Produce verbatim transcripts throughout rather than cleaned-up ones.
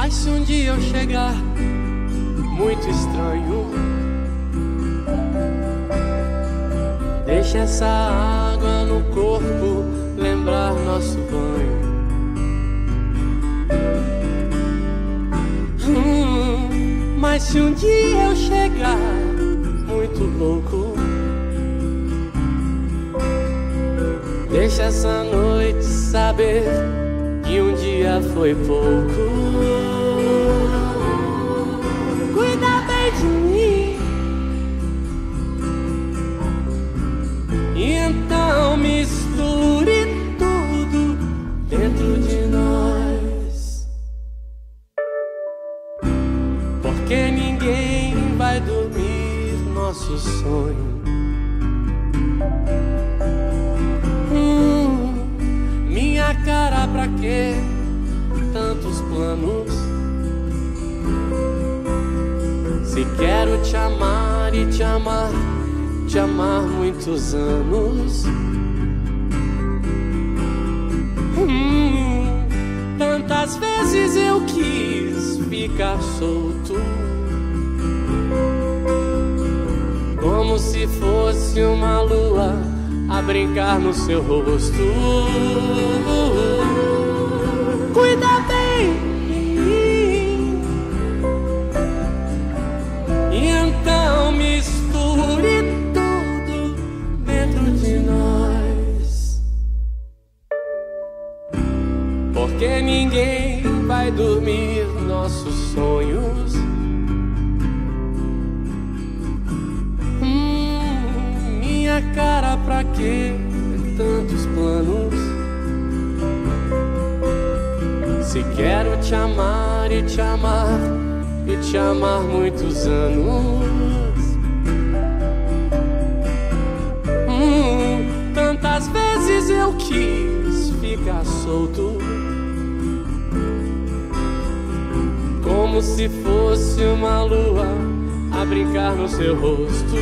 Mas se um dia eu chegar muito estranho, deixa essa água no corpo lembrar nosso banho. hum, Mas se um dia eu chegar muito louco, deixa essa noite saber que um dia foi pouco. Cuida bem de mim, e então misture tudo dentro de nós, porque ninguém vai dormir nosso sonho. hum, Minha cara, pra quê tantos planos? Se quero te amar e te amar, te amar muitos anos. hum, Tantas vezes eu quis ficar solto, como se fosse uma lua a brincar no seu rosto. Cuida bem de mim, e então misture tudo dentro de nós, porque ninguém vai dormir nossos sonhos. hum, Minha cara, pra que tantos planos? Se quero te amar e te amar e te amar muitos anos. hum, Tantas vezes eu quis ficar solto, como se fosse uma lua a brincar no seu rosto.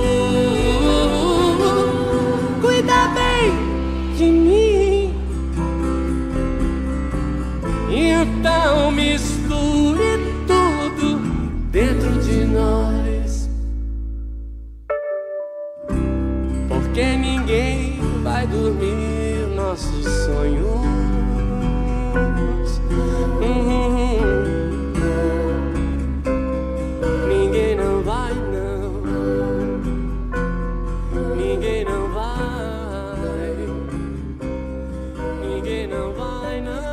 Cuida bem de mim, então misture tudo dentro de nós, porque ninguém vai dormir nossos sonhos. Uhum. Ninguém não vai, não. Ninguém não vai. Ninguém não vai, não.